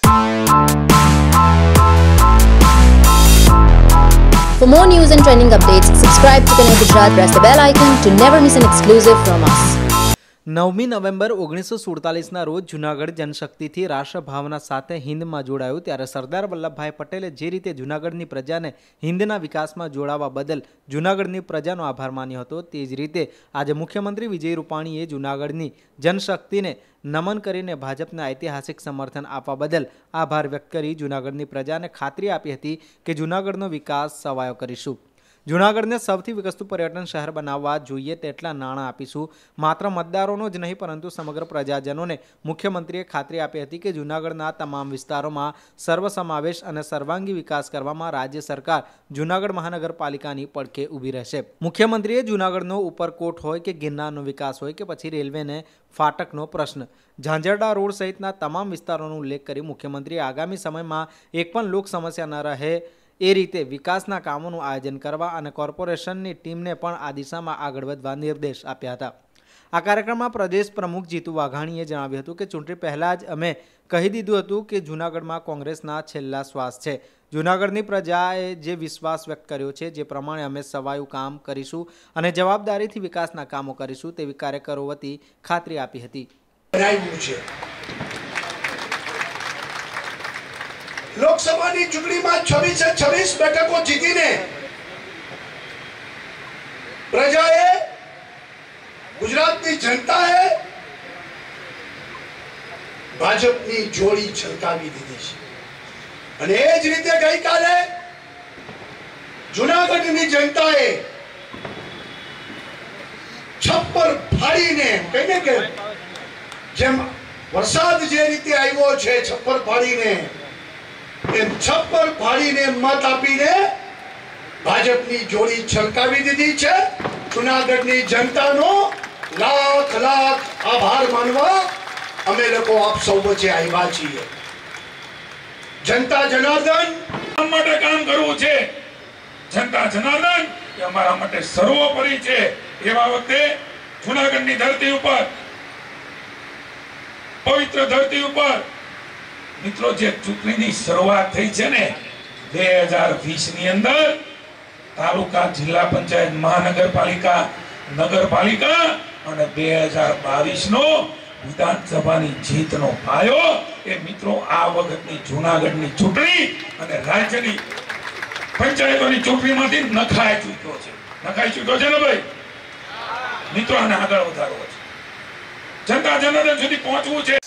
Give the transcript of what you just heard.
For more news and trending updates, subscribe to Connect Gujarat, press the bell icon to never miss an exclusive from us. 9 November 1947ના રોજ જૂનાગઢ જનશક્તિથી રાષ્ટ્રભાવના સાથે હિંદમાં જોડાયું ત્યારે સરદાર વલ્લભભાઈ પટેલે જે રીતે જૂનાગઢની પ્રજાને હિંદના વિકાસમાં જોડાવા બદલ જૂનાગઢની પ્રજાનો આભાર માન્યો હતો, તે જ રીતે આજે મુખ્યમંત્રી વિજય રૂપાણીએ જૂનાગઢની જનશક્તિને નમન કરીને ભાજપને ઐતિહાસિક સમર્થન આપવા બદલ આભાર વ્યક્ત કરી જૂનાગઢની પ્રજાને ખાતરી આપી હતી કે જૂનાગઢનો વિકાસ સવાયો કરીશું. જૂનાગઢને સૌથી વિકસતું પર્યટન શહેર બનાવવા જોઈએ તેટલા નાણાં આપીશું. માત્ર મતદારોનો જ નહીં પરંતુ સમગ્ર પ્રજાજનોને મુખ્યમંત્રીએ ખાતરી આપી હતી કે જૂનાગઢના તમામ વિસ્તારોમાં સર્વસમાવેશ અને સર્વાંગી વિકાસ કરવામાં રાજ્ય સરકાર જૂનાગઢ મહાનગરપાલિકાની પડખે ઊભી રહેશે. મુખ્યમંત્રીએ જૂનાગઢનો ઉપરકોટ હોય કે ગિરનારનો વિકાસ હોય કે પછી રેલવેને ફાટકનો પ્રશ્ન, ઝાંઝરડા રોડ સહિતના તમામ વિસ્તારોનો ઉલ્લેખ કરી મુખ્યમંત્રીએ આગામી સમયમાં એક પણ લોક સમસ્યા ન રહે એ રીતે વિકાસના કામોનું આયોજન કરવા અને કોર્પોરેશનની ટીમને પણ આ દિશામાં આગળ વધવા નિર્દેશ આપ્યા હતા. આ કાર્યક્રમમાં પ્રદેશ પ્રમુખ જીતુ વાઘાણીએ જણાવ્યું હતું કે ચૂંટણી પહેલાં જ અમે કહી દીધું હતું કે જૂનાગઢમાં કોંગ્રેસના છેલ્લા શ્વાસ છે. જૂનાગઢની પ્રજાએ જે વિશ્વાસ વ્યક્ત કર્યો છે, જે પ્રમાણે અમે સવાયું કામ કરીશું અને જવાબદારીથી વિકાસના કામો કરીશું તેવી કાર્યકરો વતી ખાતરી આપી હતી. લોકસભાની ચૂંટણીમાં 26 બેઠકો જીતીને પ્રજાએ, ગુજરાતની જનતાએ ભાજપની જોડી છલકાવી દીધી છે. અને એ જ રીતે ગઈકાલે જૂનાગઢની જનતાએ છપ્પર ફાડીને, કહીને કે જેમ વરસાદ જે રીતે આવ્યો છે છપ્પર ફાડીને, એમ છપ્પર ફાડીને મત આપીને ભાજપની જોડી છલકાવી દીધી છે. જૂનાગઢની જનતાનો લાખ લાખ આભાર માનવા અમે લોકો આપ સૌ વચ્ચે આવ્યા છીએ. જનતા જનાર્દન માટે કામ કરવું છે. જનતા જનાર્દન એ અમારા માટે સર્વોપરી છે. એવા વખતે જૂનાગઢની ધરતી ઉપર, પવિત્ર ધરતી ઉપર મિત્રો જે ચૂંટણીની શરૂઆત થઈ છે ને 2020 ની અંદર તાલુકા, જિલ્લા પંચાયત, મહાનગરપાલિકા, નગરપાલિકા અને 2022 નો વિધાનસભાની જીતનો પાયો એ મિત્રો આ વખતની જૂનાગઢની ચૂંટણી અને રાજ્યની પંચાયતોની ચૂંટણીમાંથી નખાઈ ચૂક્યો છે. નખાઈ ચૂક્યો છે ને ભાઈ મિત્રો, આને આગળ વધારવો છે. જનતા જનાર્દન સુધી પહોંચવું છે.